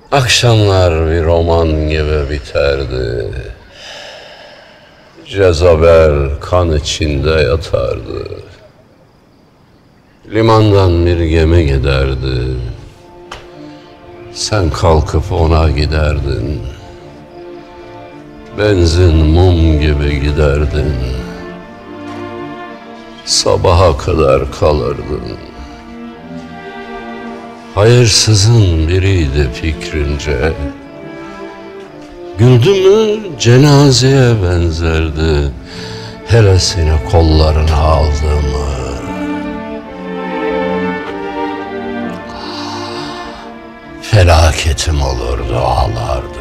Akşamlar bir roman gibi biterdi. Cezabel kan içinde yatardı. Limandan bir gemi giderdi. Sen kalkıp ona giderdin. Benzin mum gibi giderdin. Sabaha kadar kalırdın. Hayırsızın biriydi fikrince. Güldü mü cenazeye benzerdi. Hele seni kollarına aldı mı? Felaketim olurdu, ağlardı.